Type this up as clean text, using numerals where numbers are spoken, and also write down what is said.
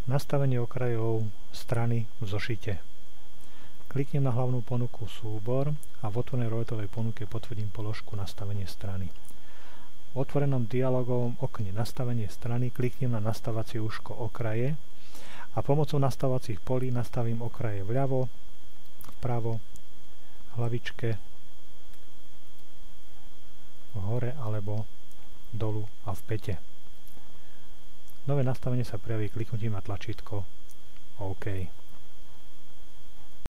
Nastavenie okrajov strany v zošite. Kliknem na hlavnú ponuku súbor a v otvorenej roletovej ponuke potvrdím položku nastavenie strany. V otvorenom dialogovom okne nastavenie strany kliknem na nastavácie úško okraje a pomocou nastavovacích polí nastavím okraje vľavo, vpravo, hlavičke, hore alebo dolu a v päte. Nové nastavenie sa prejaví kliknutím na tlačítko OK.